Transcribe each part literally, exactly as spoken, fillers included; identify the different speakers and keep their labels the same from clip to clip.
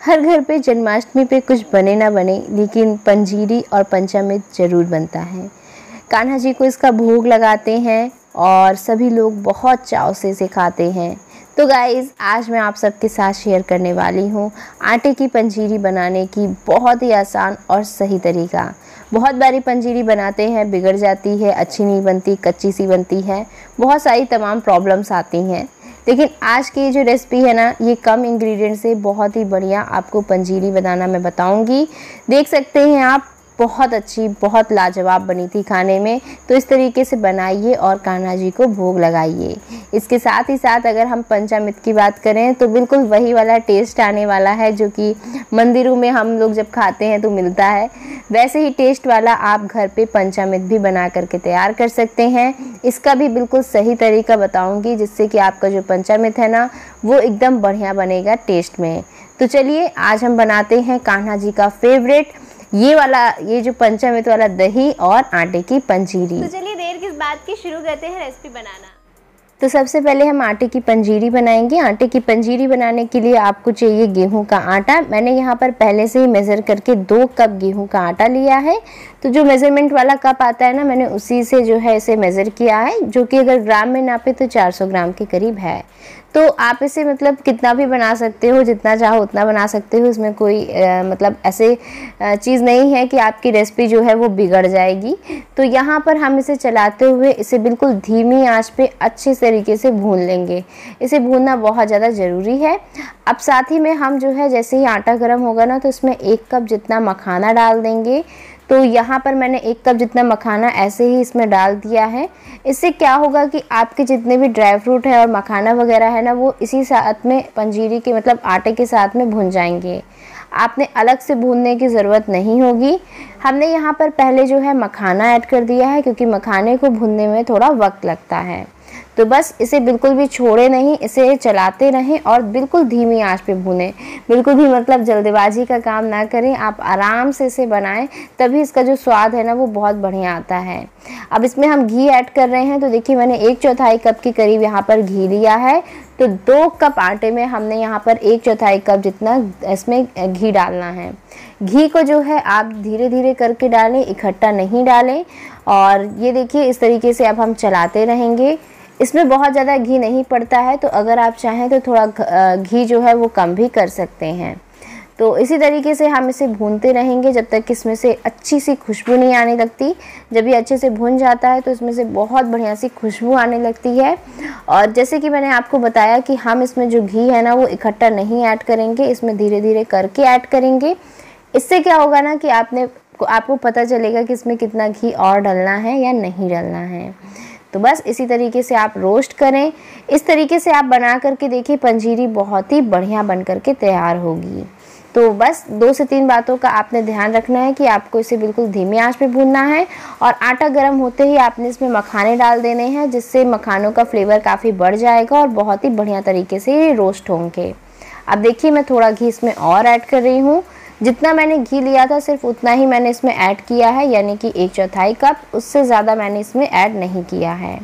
Speaker 1: हर घर पे जन्माष्टमी पे कुछ बने ना बने, लेकिन पंजीरी और पंचामृत ज़रूर बनता है। कान्हा जी को इसका भोग लगाते हैं और सभी लोग बहुत चाव से इसे खाते हैं। तो गाइज़, आज मैं आप सबके साथ शेयर करने वाली हूँ आटे की पंजीरी बनाने की बहुत ही आसान और सही तरीका। बहुत बारी पंजीरी बनाते हैं, बिगड़ जाती है, अच्छी नहीं बनती, कच्ची सी बनती है, बहुत सारी तमाम प्रॉब्लम्स आती हैं। लेकिन आज की जो रेसिपी है ना, ये कम इंग्रेडिएंट से बहुत ही बढ़िया आपको पंजीरी बनाना मैं बताऊंगी। देख सकते हैं आप, बहुत अच्छी, बहुत लाजवाब बनी थी खाने में। तो इस तरीके से बनाइए और कान्हा जी को भोग लगाइए। इसके साथ ही साथ अगर हम पंचामृत की बात करें तो बिल्कुल वही वाला टेस्ट आने वाला है जो कि मंदिरों में हम लोग जब खाते हैं तो मिलता है। वैसे ही टेस्ट वाला आप घर पे पंचामृत भी बना करके तैयार कर सकते हैं। इसका भी बिल्कुल सही तरीका बताऊंगी, जिससे कि आपका जो पंचामृत है ना, वो एकदम बढ़िया बनेगा टेस्ट में। तो चलिए, आज हम बनाते हैं कान्हा जी का फेवरेट ये वाला, ये जो पंचामृत वाला दही और आटे की पंजीरी।
Speaker 2: तो चलिए देर किस बात की, शुरू करते हैं रेसिपी बनाना।
Speaker 1: तो सबसे पहले हम आटे की पंजीरी बनाएंगे। आटे की पंजीरी बनाने के लिए आपको चाहिए गेहूं का आटा। मैंने यहाँ पर पहले से ही मेज़र करके दो कप गेहूं का आटा लिया है। तो जो मेज़रमेंट वाला कप आता है ना, मैंने उसी से जो है इसे मेज़र किया है, जो कि अगर ग्राम में नापे तो चार सौ ग्राम के करीब है। तो आप इसे मतलब कितना भी बना सकते हो, जितना चाहो उतना बना सकते हो। इसमें कोई आ, मतलब ऐसे चीज़ नहीं है कि आपकी रेसिपी जो है वो बिगड़ जाएगी। तो यहाँ पर हम इसे चलाते हुए इसे बिल्कुल धीमी आंच पे अच्छे तरीके से भून लेंगे। इसे भूनना बहुत ज़्यादा ज़रूरी है। अब साथ ही में हम जो है, जैसे ही आटा गर्म होगा ना, तो इसमें एक कप जितना मखाना डाल देंगे। तो यहाँ पर मैंने एक कप जितना मखाना ऐसे ही इसमें डाल दिया है। इससे क्या होगा कि आपके जितने भी ड्राई फ्रूट है और मखाना वगैरह है ना, वो इसी साथ में पंजीरी के मतलब आटे के साथ में भुन जाएंगे। आपने अलग से भूनने की ज़रूरत नहीं होगी। हमने यहाँ पर पहले जो है मखाना ऐड कर दिया है, क्योंकि मखाने को भूनने में थोड़ा वक्त लगता है। तो बस इसे बिल्कुल भी छोड़े नहीं, इसे चलाते रहें और बिल्कुल धीमी आंच पे भूनें। बिल्कुल भी मतलब जल्दबाजी का काम ना करें, आप आराम से इसे बनाएं, तभी इसका जो स्वाद है ना वो बहुत बढ़िया आता है। अब इसमें हम घी ऐड कर रहे हैं। तो देखिए, मैंने एक चौथाई कप के करीब यहाँ पर घी लिया है। तो दो कप आटे में हमने यहाँ पर एक चौथाई कप जितना इसमें घी डालना है। घी को जो है आप धीरे धीरे करके डालें, इकट्ठा नहीं डालें। और ये देखिए, इस तरीके से अब हम चलाते रहेंगे। इसमें बहुत ज़्यादा घी नहीं पड़ता है, तो अगर आप चाहें तो थोड़ा घी जो है वो कम भी कर सकते हैं। तो इसी तरीके से हम इसे भूनते रहेंगे जब तक इसमें से अच्छी सी खुशबू नहीं आने लगती। जब ये अच्छे से भुन जाता है तो इसमें से बहुत बढ़िया सी खुशबू आने लगती है। और जैसे कि मैंने आपको बताया कि हम इसमें जो घी है ना, वो इकट्ठा नहीं ऐड करेंगे, इसमें धीरे धीरे करके ऐड करेंगे। इससे क्या होगा ना कि आपने आपको पता चलेगा कि इसमें कितना घी और डालना है या नहीं डालना है। तो बस इसी तरीके से आप रोस्ट करें। इस तरीके से आप बना करके देखिए, पंजीरी बहुत ही बढ़िया बन करके तैयार होगी। तो बस दो से तीन बातों का आपने ध्यान रखना है कि आपको इसे बिल्कुल धीमी आंच पे भूनना है। और आटा गर्म होते ही आपने इसमें मखाने डाल देने हैं, जिससे मखानों का फ्लेवर काफ़ी बढ़ जाएगा और बहुत ही बढ़िया तरीके से ये रोस्ट होंगे। अब देखिए, मैं थोड़ा घी इसमें और ऐड कर रही हूँ। जितना मैंने घी लिया था सिर्फ उतना ही मैंने इसमें ऐड किया है, यानी कि एक चौथाई कप, उससे ज़्यादा मैंने इसमें ऐड नहीं किया है।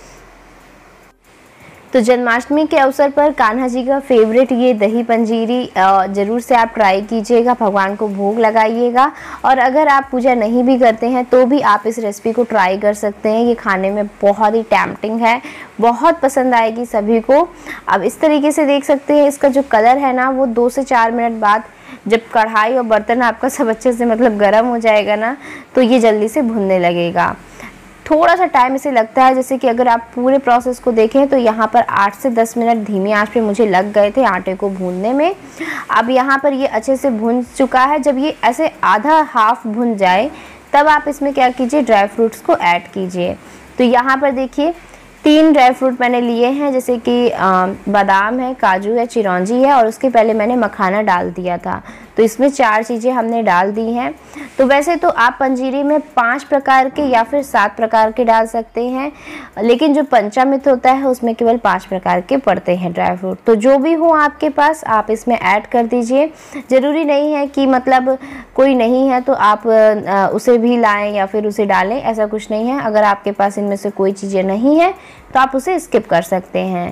Speaker 1: तो जन्माष्टमी के अवसर पर कान्हा जी का फेवरेट ये दही पंजीरी ज़रूर से आप ट्राई कीजिएगा, भगवान को भोग लगाइएगा। और अगर आप पूजा नहीं भी करते हैं तो भी आप इस रेसिपी को ट्राई कर सकते हैं। ये खाने में बहुत ही टेम्पटिंग है, बहुत पसंद आएगी सभी को। अब इस तरीके से देख सकते हैं, इसका जो कलर है ना, वो दो से चार मिनट बाद जब कढ़ाई और बर्तन आपका सब अच्छे से मतलब गर्म हो जाएगा ना, तो ये जल्दी से भुनने लगेगा। थोड़ा सा टाइम इसे लगता है, जैसे कि अगर आप पूरे प्रोसेस को देखें तो यहाँ पर आठ से दस मिनट धीमी आंच पे मुझे लग गए थे आटे को भूनने में। अब यहाँ पर ये अच्छे से भुन चुका है। जब ये ऐसे आधा हाफ भुन जाए तब आप इसमें क्या कीजिए, ड्राई फ्रूट्स को ऐड कीजिए। तो यहाँ पर देखिए, तीन ड्राई फ्रूट मैंने लिए हैं, जैसे कि बादाम है, काजू है, चिरौंजी है, और उसके पहले मैंने मखाना डाल दिया था। तो इसमें चार चीज़ें हमने डाल दी हैं। तो वैसे तो आप पंजीरी में पांच प्रकार के या फिर सात प्रकार के डाल सकते हैं, लेकिन जो पंचामृत होता है उसमें केवल पांच प्रकार के पड़ते हैं ड्राई फ्रूट। तो जो भी हो आपके पास आप इसमें ऐड कर दीजिए। ज़रूरी नहीं है कि मतलब कोई नहीं है तो आप उसे भी लाएं या फिर उसे डालें, ऐसा कुछ नहीं है। अगर आपके पास इनमें से कोई चीज़ें नहीं है तो आप उसे स्किप कर सकते हैं।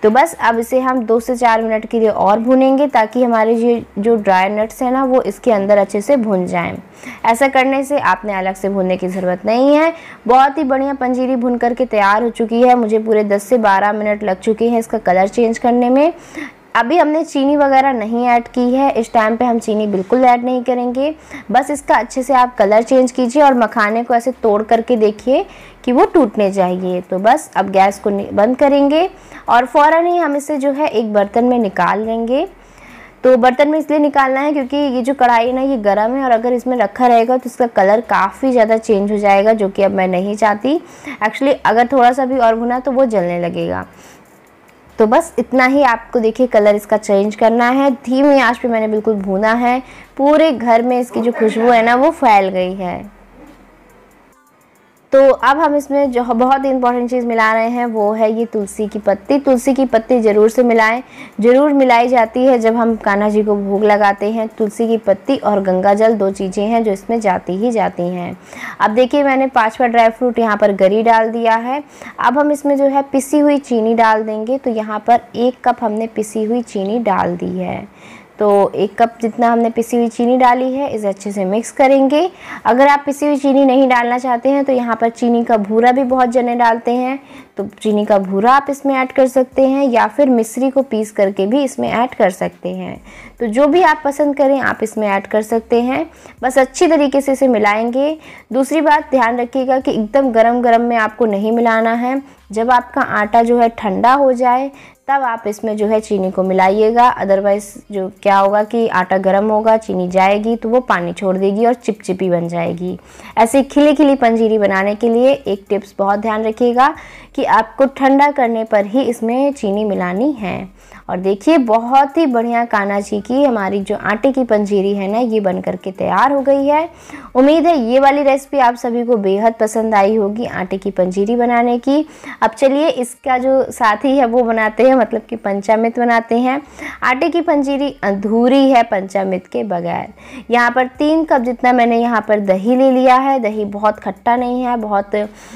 Speaker 1: तो बस अब इसे हम दो से चार मिनट के लिए और भूनेंगे ताकि हमारे ये जो ड्राई नट्स हैं ना वो इसके अंदर अच्छे से भुन जाएं। ऐसा करने से आपने अलग से भूनने की ज़रूरत नहीं है। बहुत ही बढ़िया पंजीरी भुन करके तैयार हो चुकी है। मुझे पूरे दस से बारह मिनट लग चुके हैं इसका कलर चेंज करने में। अभी हमने चीनी वगैरह नहीं ऐड की है, इस टाइम पे हम चीनी बिल्कुल ऐड नहीं करेंगे। बस इसका अच्छे से आप कलर चेंज कीजिए और मखाने को ऐसे तोड़ करके देखिए कि वो टूटने चाहिए। तो बस अब गैस को बंद करेंगे और फ़ौरन ही हम इसे जो है एक बर्तन में निकाल लेंगे। तो बर्तन में इसलिए निकालना है क्योंकि ये जो कढ़ाई है ना ये गर्म है और अगर इसमें रखा रहेगा तो इसका कलर काफ़ी ज़्यादा चेंज हो जाएगा, जो कि अब मैं नहीं चाहती। एक्चुअली अगर थोड़ा सा भी और भुना तो वो जलने लगेगा। तो बस इतना ही आपको देखिए कलर इसका चेंज करना है। धीमी आंच पे मैंने बिल्कुल भूना है। पूरे घर में इसकी जो खुशबू है ना वो फैल गई है। तो अब हम इसमें जो बहुत इंपॉर्टेंट चीज़ मिला रहे हैं वो है ये तुलसी की पत्ती। तुलसी की पत्ती ज़रूर से मिलाएं, ज़रूर मिलाई जाती है जब हम कान्हा जी को भोग लगाते हैं। तुलसी की पत्ती और गंगा जल दो चीज़ें हैं जो इसमें जाती ही जाती हैं। अब देखिए मैंने पांचवा ड्राई फ्रूट यहाँ पर गरी डाल दिया है। अब हम इसमें जो है पिसी हुई चीनी डाल देंगे। तो यहाँ पर एक कप हमने पिसी हुई चीनी डाल दी है। तो एक कप जितना हमने पिसी हुई चीनी डाली है इसे अच्छे से मिक्स करेंगे। अगर आप पिसी हुई चीनी नहीं डालना चाहते हैं तो यहाँ पर चीनी का भूरा भी बहुत जने डालते हैं, तो चीनी का भूरा आप इसमें ऐड कर सकते हैं या फिर मिश्री को पीस करके भी इसमें ऐड कर सकते हैं। तो जो भी आप पसंद करें आप इसमें ऐड कर सकते हैं। बस अच्छी तरीके से इसे मिलाएंगे। दूसरी बात ध्यान रखिएगा कि एकदम गरम गरम में आपको नहीं मिलाना है। जब आपका आटा जो है ठंडा हो जाए तब आप इसमें जो है चीनी को मिलाइएगा। अदरवाइज़ जो क्या होगा कि आटा गर्म होगा, चीनी जाएगी तो वो पानी छोड़ देगी और चिपचिपी बन जाएगी। ऐसे खिली खिली पंजीरी बनाने के लिए एक टिप्स बहुत ध्यान रखिएगा कि आपको ठंडा करने पर ही इसमें चीनी मिलानी है। और देखिए बहुत ही बढ़िया कान्हा जी की हमारी जो आटे की पंजीरी है ना ये बन करके तैयार हो गई है। उम्मीद है ये वाली रेसिपी आप सभी को बेहद पसंद आई होगी आटे की पंजीरी बनाने की। अब चलिए इसका जो साथी है वो बनाते हैं, मतलब कि पंचामृत बनाते हैं। आटे की पंजीरी अधूरी है पंचामृत के बगैर। यहाँ पर तीन कप जितना मैंने यहाँ पर दही ले लिया है। दही बहुत खट्टा नहीं है, बहुत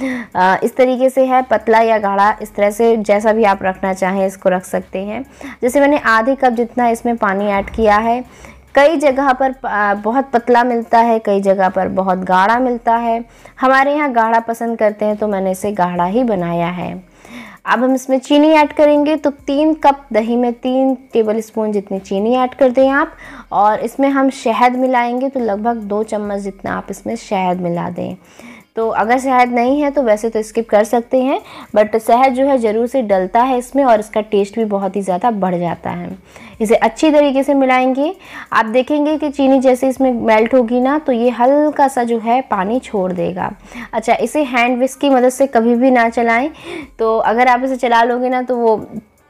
Speaker 1: आ, इस तरीके से है, पतला या गाढ़ा, इस तरह से जैसा भी आप रखना चाहें इसको रख सकते हैं। जैसे मैंने आधे कप जितना इसमें पानी ऐड किया है। कई जगह पर बहुत पतला मिलता है, कई जगह पर बहुत गाढ़ा मिलता है। हमारे यहाँ गाढ़ा पसंद करते हैं तो मैंने इसे गाढ़ा ही बनाया है। अब हम इसमें चीनी ऐड करेंगे। तो तीन कप दही में तीन टेबल स्पून जितनी चीनी ऐड कर दें आप। और इसमें हम शहद मिलाएंगे तो लगभग दो चम्मच जितना आप इसमें शहद मिला दें। तो अगर शहद नहीं है तो वैसे तो स्किप कर सकते हैं, बट शहद जो है ज़रूर से डलता है इसमें और इसका टेस्ट भी बहुत ही ज़्यादा बढ़ जाता है। इसे अच्छी तरीके से मिलाएंगे। आप देखेंगे कि चीनी जैसे इसमें मेल्ट होगी ना तो ये हल्का सा जो है पानी छोड़ देगा। अच्छा, इसे हैंड विस्क की मदद से कभी भी ना चलाएं। तो अगर आप इसे चला लोगे ना तो वो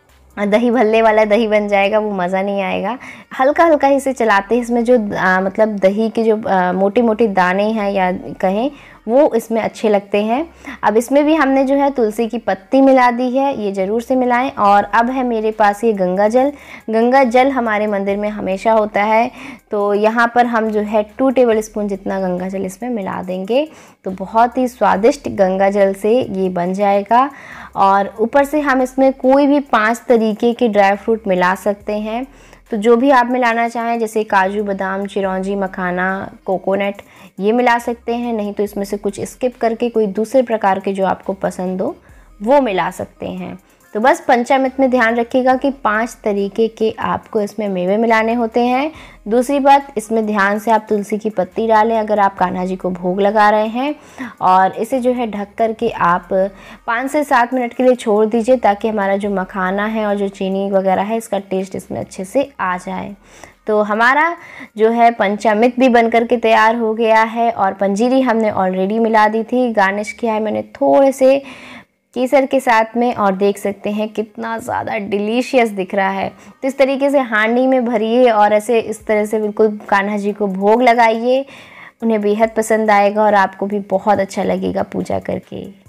Speaker 1: दही भल्ले वाला दही बन जाएगा, वो मज़ा नहीं आएगा। हल्का हल्का इसे चलाते हैं। इसमें जो आ, मतलब दही के जो मोटे मोटे दाने हैं या कहें वो इसमें अच्छे लगते हैं। अब इसमें भी हमने जो है तुलसी की पत्ती मिला दी है, ये ज़रूर से मिलाएं। और अब है मेरे पास ये गंगा जल। गंगा जल हमारे मंदिर में हमेशा होता है, तो यहाँ पर हम जो है टू टेबल स्पून जितना गंगा जल इसमें मिला देंगे। तो बहुत ही स्वादिष्ट गंगा जल से ये बन जाएगा। और ऊपर से हम इसमें कोई भी पांच तरीके के ड्राई फ्रूट मिला सकते हैं। तो जो भी आप मिलाना चाहें, जैसे काजू, बादाम, चिरौंजी, मखाना, कोकोनट, ये मिला सकते हैं। नहीं तो इसमें से कुछ स्किप करके कोई दूसरे प्रकार के जो आपको पसंद हो वो मिला सकते हैं। तो बस पंचामृत में ध्यान रखिएगा कि पांच तरीके के आपको इसमें मेवे मिलाने होते हैं। दूसरी बात, इसमें ध्यान से आप तुलसी की पत्ती डालें अगर आप कान्हा जी को भोग लगा रहे हैं। और इसे जो है ढक कर के आप पाँच से सात मिनट के लिए छोड़ दीजिए ताकि हमारा जो मखाना है और जो चीनी वगैरह है इसका टेस्ट इसमें अच्छे से आ जाए। तो हमारा जो है पंचामृत भी बन करके तैयार हो गया है। और पंजीरी हमने ऑलरेडी मिला दी थी। गार्निश किया है मैंने थोड़े से केसर के साथ में, और देख सकते हैं कितना ज़्यादा डिलीशियस दिख रहा है। तो इस तरीके से हांडी में भरिए और ऐसे इस तरह से बिल्कुल कान्हा जी को भोग लगाइए। उन्हें बेहद पसंद आएगा और आपको भी बहुत अच्छा लगेगा पूजा करके।